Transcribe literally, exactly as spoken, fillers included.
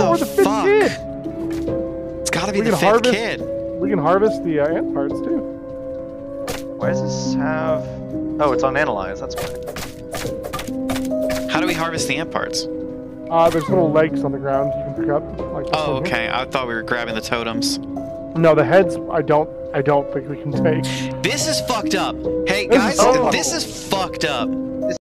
the, we're the fifth fuck? kid. It's gotta be We the can fifth harvest- kid. We can harvest the uh, ant parts too. Why does this have... Oh, it's on Analyze, that's why. How do we harvest the ant parts? Uh, there's little legs on the ground you can pick up. Like this Oh, one here. okay. I thought we were grabbing the totems. No, the heads. I don't. I don't think we can take. This is fucked up. Hey This is guys, so- this is fucked up.